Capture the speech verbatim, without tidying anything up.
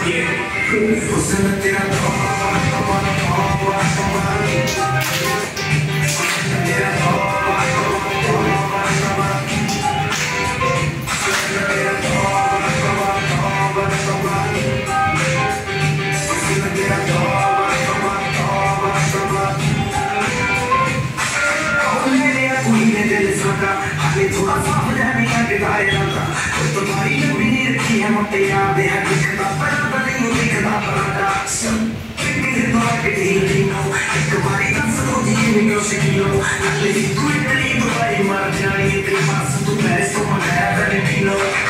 हुस्न तेरा तौबा तौबा तौबा तौबा तेरा तौबा तौबा तौबा तेरा तौबा तौबा तौबा तौबा हुस्न तेरा तौबा तौबा तौबा तौबा कौन है तेरा कोई है दिल सका हाले थोड़ा सा हो जाने का दिखाया था तुम्हारी नबी ने रखी है मोटे याद है दिखता पर नहीं दिखता पराठा फिर तो आके ढीली नो एक बारी दस दो जी में से किलो अगली तू इतनी दुआई मार जानी तेरे पास तू पैसे मंगाया तेरे किलो